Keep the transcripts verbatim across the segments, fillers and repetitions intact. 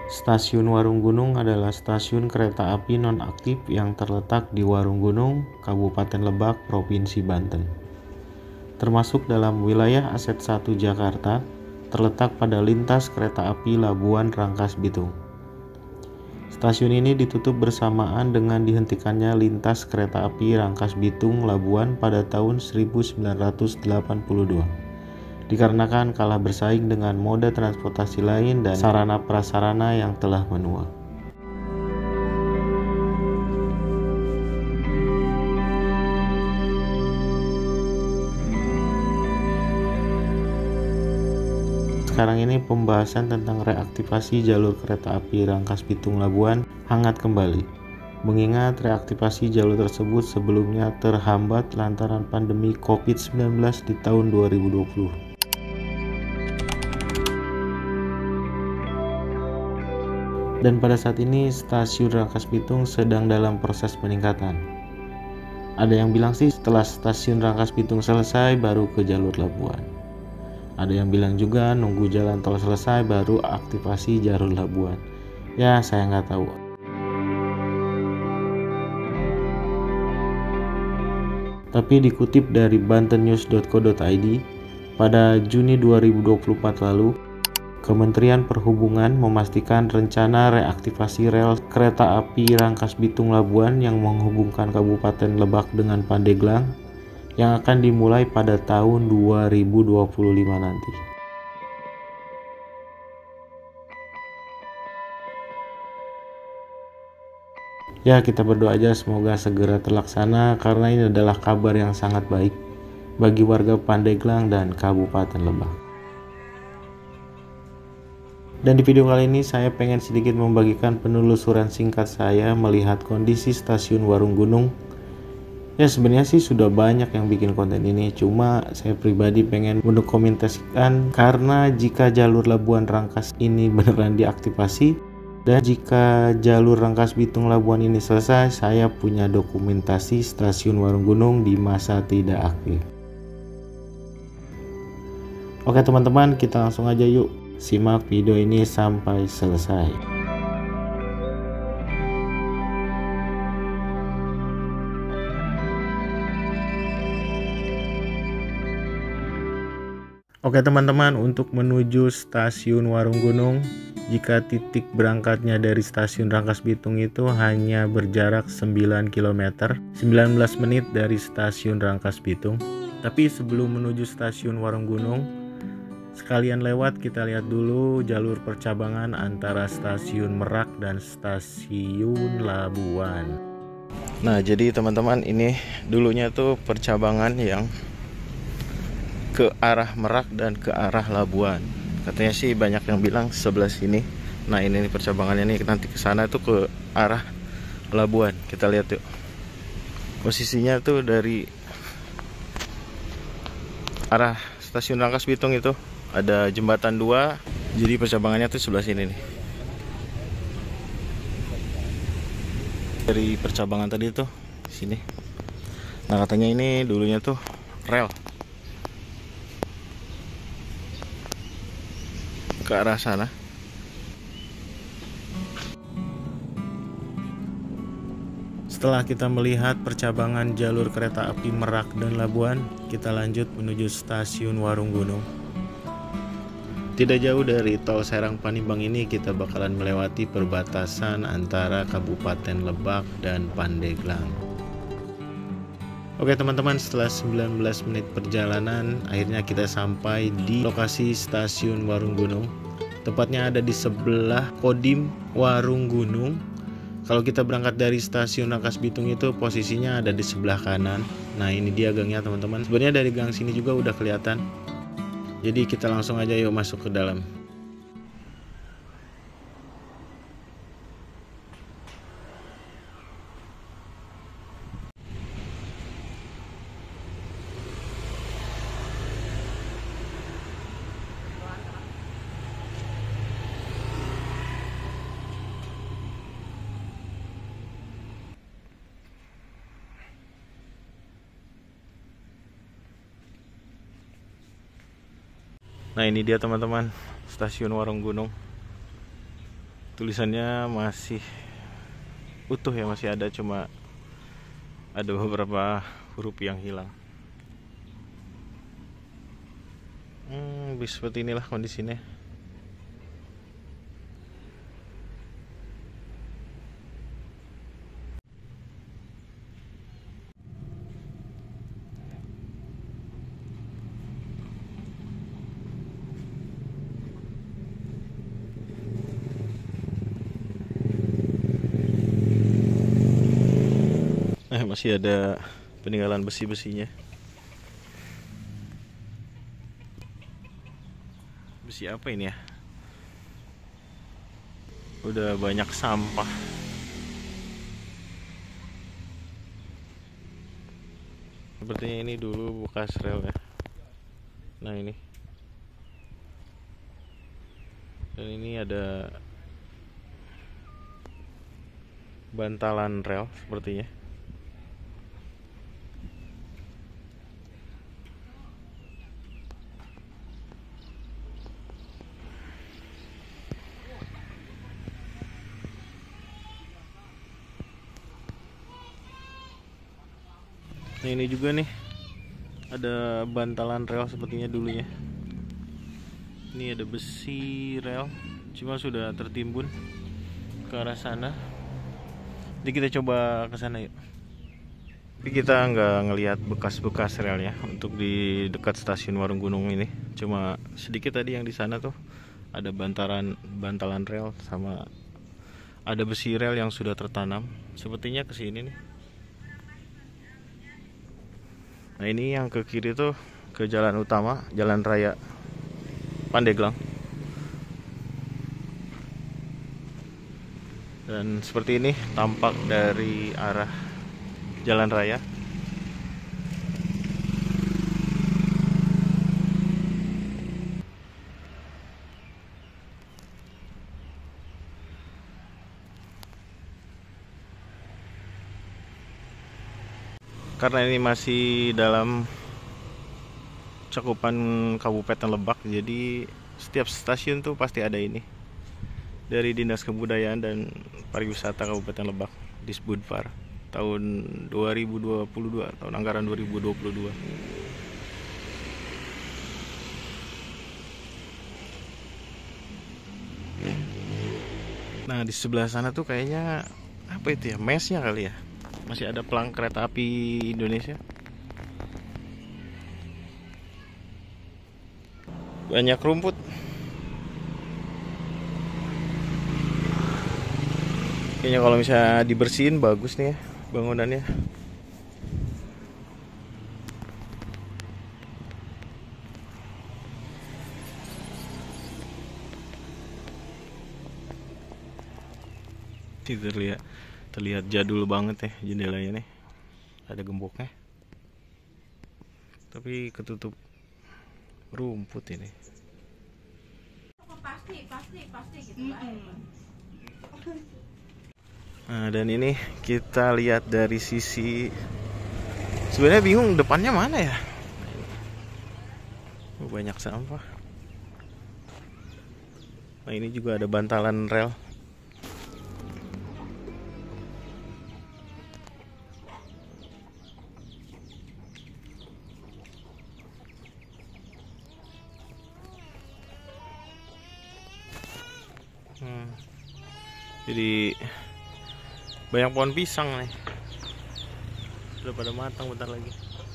Stasiun Warung Gunung adalah stasiun kereta api nonaktif yang terletak di Warung Gunung, Kabupaten Lebak, Provinsi Banten. Termasuk dalam wilayah Aset satu Jakarta, terletak pada lintas kereta api Labuan Rangkas Bitung. Stasiun ini ditutup bersamaan dengan dihentikannya lintas kereta api Rangkas Bitung Labuan pada tahun seribu sembilan ratus delapan puluh dua. Dikarenakan kalah bersaing dengan moda transportasi lain dan sarana prasarana yang telah menua. Sekarang ini pembahasan tentang reaktivasi jalur kereta api Rangkas Bitung Labuan hangat kembali, mengingat reaktivasi jalur tersebut sebelumnya terhambat lantaran pandemi covid sembilan belas di tahun dua ribu dua puluh. Dan pada saat ini stasiun Rangkas Bitung sedang dalam proses peningkatan. Ada yang bilang sih setelah stasiun Rangkas Bitung selesai baru ke jalur Labuan. Ada yang bilang juga nunggu jalan tol selesai baru aktivasi jalur Labuan. Ya saya nggak tahu. Tapi dikutip dari bantennews dot co dot i d, pada Juni dua ribu dua puluh empat lalu, Kementerian Perhubungan memastikan rencana reaktivasi rel kereta api Rangkas Bitung Labuan yang menghubungkan Kabupaten Lebak dengan Pandeglang yang akan dimulai pada tahun dua ribu dua puluh lima nanti. Ya, kita berdoa aja semoga segera terlaksana karena ini adalah kabar yang sangat baik bagi warga Pandeglang dan Kabupaten Lebak. Dan di video kali ini saya pengen sedikit membagikan penelusuran singkat saya melihat kondisi stasiun Warung Gunung. Ya sebenarnya sih sudah banyak yang bikin konten ini, cuma saya pribadi pengen mendokumentasikan karena jika jalur Labuan Rangkas ini beneran diaktifasi dan jika jalur Rangkas Bitung Labuan ini selesai, saya punya dokumentasi stasiun Warung Gunung di masa tidak aktif. Oke teman-teman, kita langsung aja yuk simak video ini sampai selesai. Oke teman-teman, untuk menuju stasiun Warung Gunung, jika titik berangkatnya dari stasiun Rangkas Bitung itu hanya berjarak sembilan kilometer, sembilan belas menit dari stasiun Rangkas Bitung. Tapi sebelum menuju stasiun Warung Gunung, sekalian lewat kita lihat dulu jalur percabangan antara stasiun Merak dan stasiun Labuan. Nah jadi teman-teman, ini dulunya tuh percabangan yang ke arah Merak dan ke arah Labuan. Katanya sih banyak yang bilang sebelah sini. Nah ini nih percabangannya nih, nanti ke sana tuh ke arah Labuan. Kita lihat yuk. Posisinya tuh dari arah stasiun Rangkas Bitung itu ada jembatan dua. Jadi percabangannya tuh sebelah sini nih. Dari percabangan tadi tuh sini. Nah katanya ini dulunya tuh rel ke arah sana. Setelah kita melihat percabangan jalur kereta api Merak dan Labuan, kita lanjut menuju stasiun Warung Gunung. Tidak jauh dari tol Serang Panimbang ini kita bakalan melewati perbatasan antara Kabupaten Lebak dan Pandeglang. Oke teman-teman, setelah sembilan belas menit perjalanan, akhirnya kita sampai di lokasi stasiun Warung Gunung. Tepatnya ada di sebelah Kodim Warung Gunung. Kalau kita berangkat dari stasiun Rangkas Bitung itu posisinya ada di sebelah kanan. Nah ini dia gangnya teman-teman. Sebenarnya dari gang sini juga udah kelihatan. Jadi kita langsung aja yuk masuk ke dalam. Nah ini dia teman-teman, stasiun Warung Gunung. Tulisannya masih utuh ya, masih ada, cuma ada beberapa huruf yang hilang. Hmm, bis seperti inilah kondisinya. Nah, masih ada peninggalan besi-besinya. Besi apa ini ya? Udah banyak sampah. Sepertinya ini dulu bekas rel ya. Nah ini. Dan ini ada bantalan rel sepertinya. Nah ini juga nih, ada bantalan rel sepertinya dulunya. Ini ada besi rel, cuma sudah tertimbun ke arah sana. Jadi kita coba ke sana yuk. Tapi kita nggak ngelihat bekas-bekas rel ya untuk di dekat stasiun Warunggunung ini. Cuma sedikit tadi yang di sana tuh ada bantalan bantalan rel sama ada besi rel yang sudah tertanam. Sepertinya ke sini nih. Nah ini yang ke kiri tuh ke jalan utama, jalan raya Pandeglang. Dan seperti ini tampak dari arah jalan raya. Karena ini masih dalam cakupan Kabupaten Lebak, jadi setiap stasiun tuh pasti ada ini dari Dinas Kebudayaan dan Pariwisata Kabupaten Lebak, Disbudpar, tahun dua ribu dua puluh dua, tahun anggaran dua ribu dua puluh dua. Nah di sebelah sana tuh kayaknya apa itu ya, mesnya kali ya, masih ada pelang kereta api Indonesia. Banyak rumput. Kayaknya kalau misalnya dibersihin bagus nih ya bangunannya. Ini terlihat terlihat jadul banget ya jendelanya nih. Ada gemboknya. Tapi ketutup rumput ini. Pasti, pasti, pasti gitu. Nah, dan ini kita lihat dari sisi, sebenarnya bingung depannya mana ya. Oh, banyak sampah. Nah, ini juga ada bantalan rel. Hmm. Jadi banyak pohon pisang nih. Sudah pada matang bentar lagi.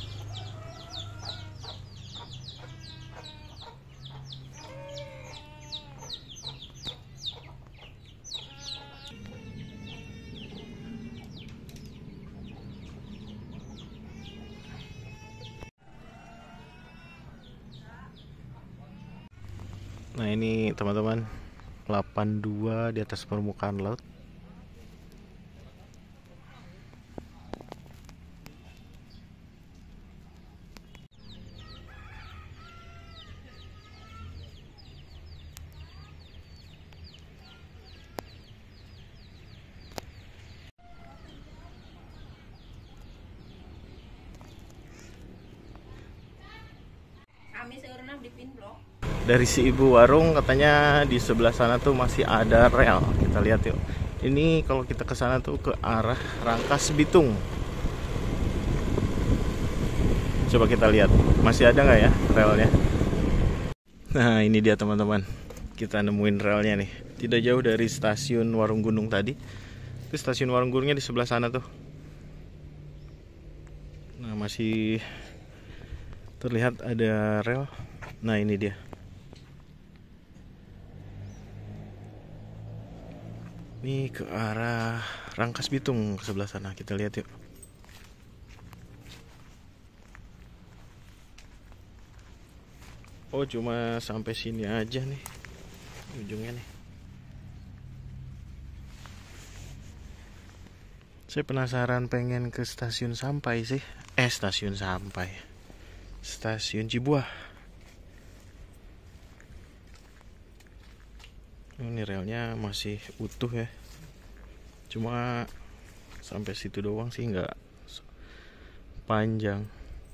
Nah ini teman-teman, delapan puluh dua di atas permukaan laut. Kami seorang di pin blok. dari si ibu warung katanya di sebelah sana tuh masih ada rel. Kita lihat yuk. Ini kalau kita ke sana tuh ke arah Rangkas Bitung. Coba kita lihat masih ada nggak ya relnya. Nah ini dia teman-teman, kita nemuin relnya nih. Tidak jauh dari stasiun Warung Gunung tadi. Itu stasiun Warung Gunungnya di sebelah sana tuh. Nah masih terlihat ada rel. Nah ini dia. Ini ke arah Rangkas Bitung ke sebelah sana. Kita lihat yuk. Oh cuma sampai sini aja nih ujungnya nih. Saya penasaran pengen ke stasiun Sampai sih. Eh stasiun Sampai, Stasiun Cibuah. Ini relnya masih utuh ya. Cuma sampai situ doang sih, nggak panjang.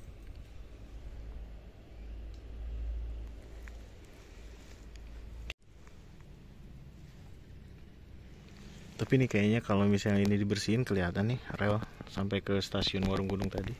Tapi ini kayaknya kalau misalnya ini dibersihin kelihatan nih rel sampai ke stasiun Warung Gunung tadi.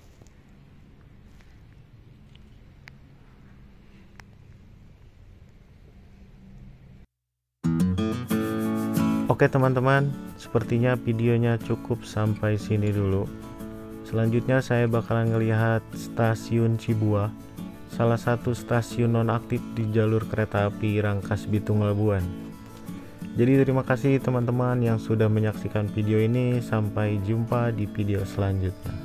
Oke teman-teman, sepertinya videonya cukup sampai sini dulu. Selanjutnya saya bakalan ngelihat stasiun Cibuah, salah satu stasiun nonaktif di jalur kereta api Rangkas Bitung Labuan. Jadi terima kasih teman-teman yang sudah menyaksikan video ini. Sampai jumpa di video selanjutnya.